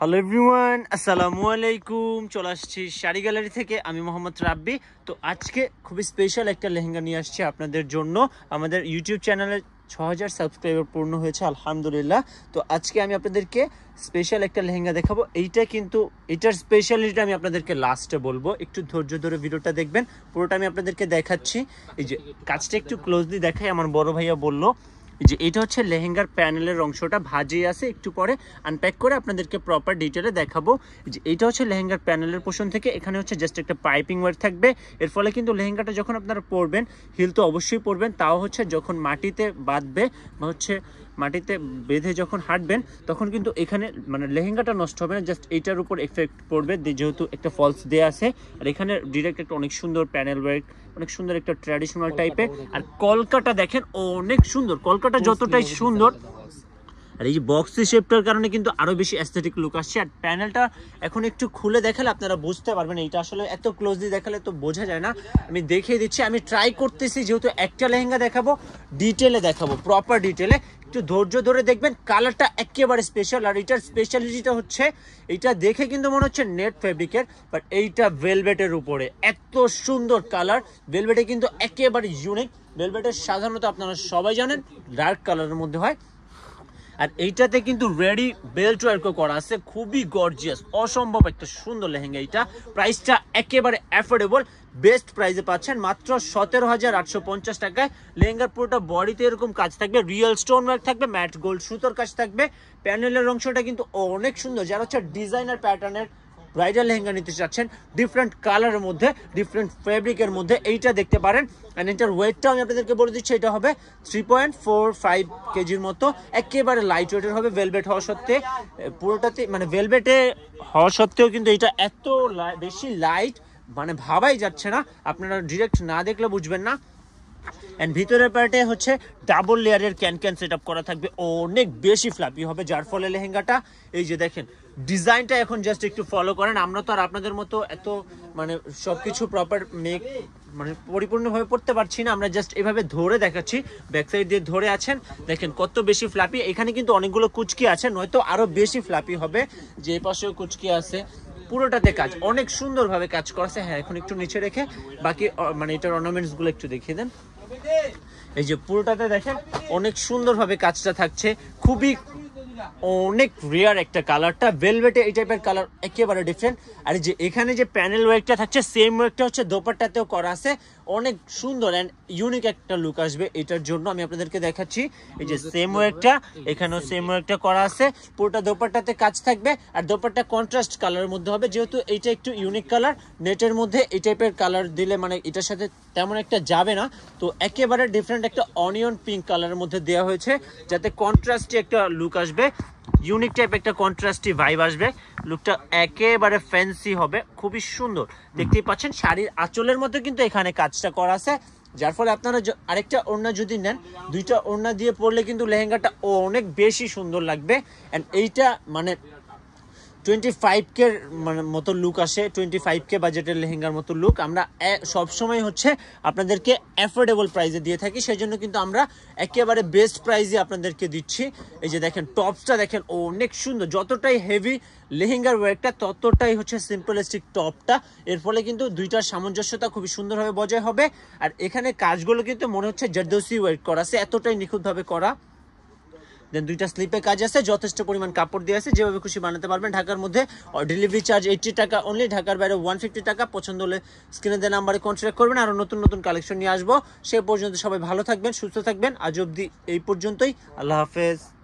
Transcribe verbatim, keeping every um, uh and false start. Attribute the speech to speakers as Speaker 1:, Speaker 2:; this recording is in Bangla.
Speaker 1: হ্যালো এভরিওয়ান, আসসালামু আলাইকুম। চলে আসছি শাড়ি গ্যালারি থেকে, আমি মোহাম্মদ রাব্বি। তো আজকে খুবই স্পেশাল একটা লেহেঙ্গা নিয়ে আসছি আপনাদের জন্য। আমাদের ইউটিউব চ্যানেলে ছ হাজার সাবস্ক্রাইবার পূর্ণ হয়েছে, আলহামদুলিল্লাহ। তো আজকে আমি আপনাদেরকে স্পেশাল একটা লেহেঙ্গা দেখাবো। এইটা কিন্তু এটার স্পেশালিটিটা আমি আপনাদেরকে লাস্টে বলবো, একটু ধৈর্য ধরে ভিডিওটা দেখবেন। পুরোটা আমি আপনাদেরকে দেখাচ্ছি। এই যে কাজটা একটু ক্লোজলি দেখাই, আমার বড় ভাইয়া বললো যে এটা হচ্ছে লেহেঙ্গার প্যানেলের অংশটা ভাজে আছে, একটু পরে আনপ্যাক করে আপনাদেরকে প্রপার ডিটেলে দেখাবো। যে এটা হচ্ছে লেহেঙ্গার প্যানেলের পোর্শন থেকে, এখানে হচ্ছে জাস্ট একটা পাইপিং ওয়ার্ক থাকবে। এর ফলে কিন্তু লেহেঙ্গাটা যখন আপনারা পরবেন, হিল তো অবশ্যই পরবেন, তাও হচ্ছে যখন মাটিতে বাঁধবে বা হচ্ছে মাটিতে বেঁধে যখন হাঁটবেন, তখন কিন্তু এখানে মানে লেহেঙ্গাটা নষ্ট হবে না, জাস্ট এইটার উপর এফেক্ট পড়বে, যেহেতু একটা ফলস দেয়া আছে। আর এখানে ডিরেক্ট একটা অনেক সুন্দর প্যানেল ওয়ার্ক, অনেক সুন্দর একটা ট্র্যাডিশনাল টাইপের। আর কলকাটা দেখেন অনেক সুন্দর, কলকাটা যতটাই সুন্দর, আর এই যে বক্সি শেপটার কারণে কিন্তু আরো বেশি অ্যাস্থেটিক লুক আসছে। আর প্যানেলটা এখন একটু খুলে দেখালে আপনারা বুঝতে পারবেন, এটা আসলে এত ক্লোজলি দেখালে তো বোঝা যায় না। আমি দেখিয়ে দিচ্ছি, আমি ট্রাই করতেছি, যেহেতু একটা লেহেঙ্গা দেখাবো, ডিটেলে দেখাবো, প্রপার ডিটেলে। একটু ধৈর্য ধরে দেখবেন, কালারটা একেবারে স্পেশাল। আর এটার স্পেশালিটিটা হচ্ছে, এইটা দেখে কিন্তু মনে হচ্ছে নেট ফেব্রিকের, বাট এইটা ভেলভেটের উপরে, এত সুন্দর কালার। ভেলভেটে কিন্তু একেবারে ইউনিক। ভেলভেটের সাধারণত আপনারা সবাই জানেন ডার্ক কালারের মধ্যে হয়, আর এইটাতে কিন্তু রেডি বেল্ট ওয়ার্কও করা আছে, খুবই গর্জিয়াস, অসম্ভব একটা সুন্দর লেহেঙ্গা। এইটা প্রাইসটা একেবারে অ্যাফোর্ডেবল, বেস্ট প্রাইসে পাচ্ছেন মাত্র সতেরো হাজার আটশো পঞ্চাশ টাকায়। লেহেঙ্গার পুরোটা বডিতে এরকম কাজ থাকবে, রিয়েল স্টোন ওয়ার্ক থাকবে, ম্যাট গোল্ড সুতোর কাজ থাকবে। প্যানেলের অংশটা কিন্তু অনেক সুন্দর, যারা হচ্ছে ডিজাইনার প্যাটার্নের ব্রাইডাল লেহেঙ্গা নিতে চাচ্ছেন, ডিফারেন্ট কালারের মধ্যে, ডিফারেন্ট ফেব্রিকের মধ্যে, এইটা দেখতে পারেন। অ্যান্ড এটার ওয়েটটাও আমি আপনাদেরকে বলে দিচ্ছি, এটা হবে থ্রি পয়েন্ট ফোর ফাইভ কেজির মতো, একেবারে লাইট ওয়েটের হবে। ভেলভেট হওয়া সত্ত্বে পুরোটাতে মানে ভেলভেটে হওয়া সত্ত্বেও কিন্তু এটা এত বেশি লাইট, মানে ভাবাই যাচ্ছে না, আপনারা ডিরেক্ট না দেখলে বুঝবেন না। এন্ড ভিতরের পার্টে হচ্ছে ডাবল লেয়ারের ক্যান ক্যান সেট আপ করা থাকবে, অনেক বেশি ফ্ল্যাপি হবে, যার ফলে লেহেঙ্গাটা এই যে দেখেন ডিজাইনটা এখন জাস্ট একটু ফলো করেন। আমরা তো আর আপনাদের মতো এত মানে সবকিছু প্রপার মেক মানে পরিপূর্ণভাবে পড়তে পারছি না, আমরা জাস্ট এভাবে ধরে দেখাচ্ছি। ব্যাক সাইড দিয়ে ধরে আছেন, দেখেন কত বেশি ফ্ল্যাপি। এখানে কিন্তু অনেকগুলো কুচকি আছে, নয়তো আরো বেশি ফ্ল্যাপি হবে। যে পাশেও কুচকি আছে, পুরোটাতে কাজ অনেক সুন্দরভাবে কাজ করেছে। হ্যাঁ, এখন একটু নিচে রেখে বাকি মানে এটার অর্নামেন্টস গুলো একটু দেখিয়ে দেন। এই যে পুরোটাতে দেখেন অনেক সুন্দরভাবে কাজটা থাকছে, খুবই অনেক রেয়ার একটা কালারটা। ভেলভেটে এই টাইপের কালার একেবারে ডিফারেন্ট। আর যে এখানে যে প্যানেল ওয়ার্কটা থাকছে, সেম ওয়ার্কটা হচ্ছে দোপাট্টাতেও করা আছে, অনেক সুন্দর অ্যান্ড ইউনিক একটা লুক আসবে। এটার জন্য আমি আপনাদেরকে দেখাচ্ছি, এই যে সেম ওয়ার্কটা, এখানেও সেম ওয়ার্কটা করা আছে, পুরোটা দোপাট্টাতে কাজ থাকবে। আর দোপাট্টা কন্ট্রাস্ট কালারের মধ্যে হবে, যেহেতু এইটা একটু ইউনিক কালার, নেটের মধ্যে এই টাইপের কালার দিলে মানে এটার সাথে তেমন একটা যাবে না। তো একেবারে ডিফারেন্ট একটা অনিয়ন পিঙ্ক কালারের মধ্যে দেওয়া হয়েছে, যাতে কন্ট্রাস্টি একটা লুক আসবে, ইউনিক টাইপ একটা কন্ট্রাস্টি ভাইব আসবে। লুকটা একেবারে ফ্যান্সি হবে, খুবই সুন্দর। দেখতেই পাচ্ছেন শাড়ির আঁচলের মধ্যে কিন্তু এখানে কাজটা করা আছে, যার ফলে আপনারা আরেকটা ওড়না যদি নেন, দুইটা ওড়না দিয়ে পরলে কিন্তু লেহেঙ্গাটা অনেক বেশি সুন্দর লাগবে। অ্যান্ড এইটা মানে টোয়েন্টি ফাইভ কে মানে মতো লুক আসে, টোয়েন্টি ফাইভ কে বাজেটের লেহেঙ্গার মতো লুক আমরা সবসময় হচ্ছে আপনাদেরকে অ্যাফোর্ডেবল প্রাইসে দিয়ে থাকি, সেই জন্য কিন্তু আমরা একেবারে বেস্ট প্রাইসে আপনাদেরকে দিচ্ছি। এই যে দেখেন টপসটা দেখেন অনেক সুন্দর, যতটাই হেভি লেহেঙ্গার ওয়ার্কটা, ততটাই হচ্ছে সিম্পলিস্টিক টপটা। এর ফলে কিন্তু দুইটার সামঞ্জস্যতা খুবই সুন্দরভাবে বজায় হবে। আর এখানে কাজগুলো কিন্তু মনে হচ্ছে জারদৌসি ওয়ার্ক করা আছে, এতটাই নিখুঁতভাবে করা। দেন দুইটা স্লিপে কাজ আছে, যথেষ্ট পরিমাণ কাপড় দিয়ে আছে, যেভাবে খুশি বানাতে পারবেন। ঢাকার মধ্যে ডেলিভারি চার্জ এইট্টি টাকা অনলি, ঢাকার বাইরে ওয়ান ফিফটি টাকা। পছন্দ হলে স্ক্রিনে দেওয়া নাম্বারে কন্ট্যাক্ট করবেন, আরও নতুন নতুন কালেকশন নিয়ে আসবো। সে পর্যন্ত সবাই ভালো থাকবেন, সুস্থ থাকবেন। আজ অবধি এই পর্যন্তই, আল্লাহ হাফেজ।